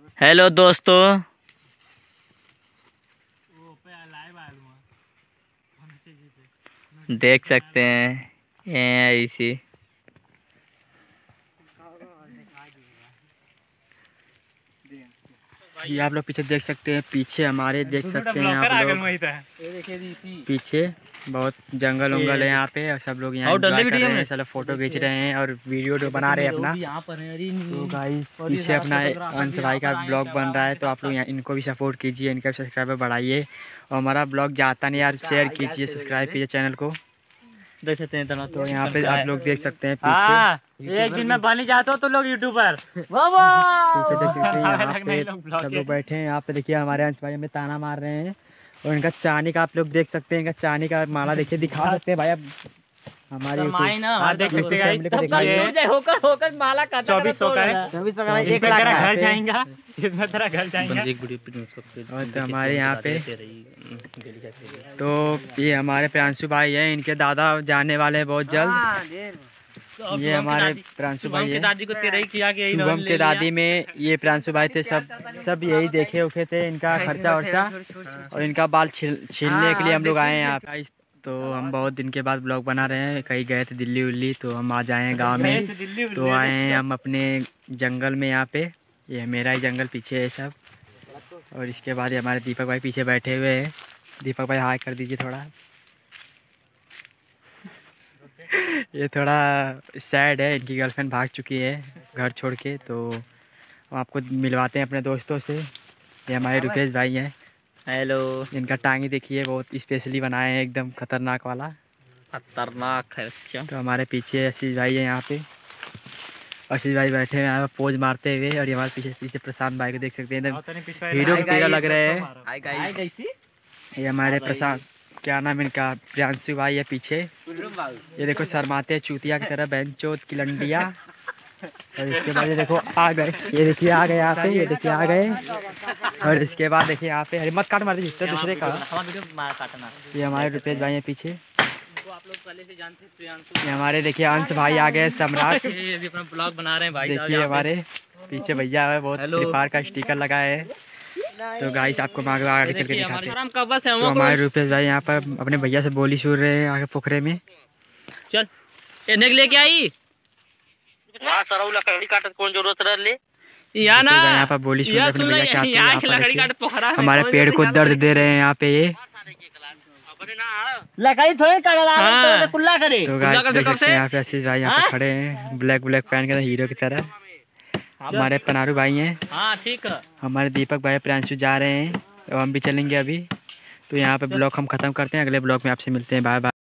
Hello दोस्तों, देख सकते हैं ये इसी ये आप लोग पीछे देख सकते हैं। पीछे हमारे देख सकते हैं आप लोग, पीछे बहुत जंगल उंगल है यहाँ पे और सब लोग यहाँ एंजॉय कर रहे हैं, सब फोटो खींच रहे हैं और वीडियो बना रहे हैं अपना। तो गाइस पीछे अपना अंश भाई का ब्लॉग बन रहा है, तो आप लोग यहाँ इनको भी सपोर्ट कीजिए, इनका सब्सक्राइबर बढ़ाइए और हमारा ब्लॉग जाता नहीं यार, शेयर कीजिए, सब्सक्राइब कीजिए चैनल को। देख सकते हैं तो यहाँ पे आप लोग देख सकते हैं पीछे। एक दिन में बन जाता हो तो लोग यूट्यूबर पीछे देख सकते हैं यहाँ पे सब लोग बैठे हैं। यहाँ पे देखिए हमारे अंश भाई हमें ताना मार रहे हैं और इनका चांदी का आप लोग देख सकते हैं, इनका चांदी का माला देखिए, दिखा सकते हैं भाई। अब हमारी देख सकते हैं होकर माला का 2400 का है, 2400 का 1 लाख का घर जाएगा, इसमें तेरा घर जाएगा। और तो हमारे यहाँ पे तो ये हमारे प्रांशु भाई हैं, इनके दादा जाने वाले हैं बहुत जल्द। ये हमारे प्रांशु भाई है, दादी को तेरा ही किया कि शुभम के दादी में ये प्रांशु भाई थे, सब यही देखे उखे थे इनका खर्चा वर्चा और इनका बाल छीलने के लिए हम लोग आए हैं यहाँ पे। तो हम बहुत दिन के बाद ब्लॉग बना रहे हैं, कहीं गए थे दिल्ली उल्ली, तो हम आ जाए हैं गाँव में, तो आए हैं हम अपने जंगल में। यहाँ पे ये मेरा ही जंगल पीछे है सब। और इसके बाद हमारे दीपक भाई पीछे बैठे हुए हैं। दीपक भाई हाय कर दीजिए थोड़ा। ये थोड़ा सैड है, इनकी गर्लफ्रेंड भाग चुकी है घर छोड़ के, तो हम आपको मिलवाते हैं अपने दोस्तों से। ये हमारे रुपेश भाई हैं। हेलो। इनका टांगी देखिए, बहुत स्पेशली बनाए हैं, एकदम खतरनाक वाला, खतरनाक है। तो हमारे पीछे आशीष भाई है, यहाँ पे आशीष भाई बैठे हैं यहाँ पे पोज मारते हुए। और ये हमारे पीछे प्रशांत भाई को देख सकते हैं, एकदम हीरो की तरह लग रहे हैं। ये हमारे प्रशांत, क्या नाम इनका, प्रियांशु भाई है पीछे। ये देखो शर्माते हैं चूतिया की तरह, बेंचोत की लंडिया। और इसके बाद ये देखो आ गए, ये देखिए आ गए यहाँ पे, ये देखिए आ गए। और इसके बाद देखिए यहाँ पे, अरे मत काट मार दीजिए दूसरे का। ये हमारे रुपेश भाई हैं पीछे। ये हमारे देखिए अंश भाई आ गए, सम्राट। अपना ब्लॉग बना रहे हैं भाई। देखिए हमारे पीछे भैया है, बहुत फ्री का स्टिकर लगाए है। तो गाइस आपको आगे चल के दिखाते हैं। तो हमारे रुपेश भाई यहाँ पर अपने भैया से बोली सुन रहे हैं आगे पोखरे में। चल लेके आई कौन जरूरत ले यहाँ पर बोली सुन रहे भैया। हमारे पेड़ को दर्द दे रहे हैं यहाँ पे ये लकड़ी थोड़ी कुल्ला करे। तो गाइस देख सकते हैं यहाँ पे आशीष भाई यहाँ पे खड़े हैं, ब्लैक पहन के हीरो की तरह। हमारे पनारू भाई हैं। हाँ ठीक है। हमारे दीपक भाई प्रियांशु जा रहे हैं, तो हम भी चलेंगे अभी। तो यहाँ पे ब्लॉग हम ख़त्म करते हैं, अगले ब्लॉग में आपसे मिलते हैं। Bye bye.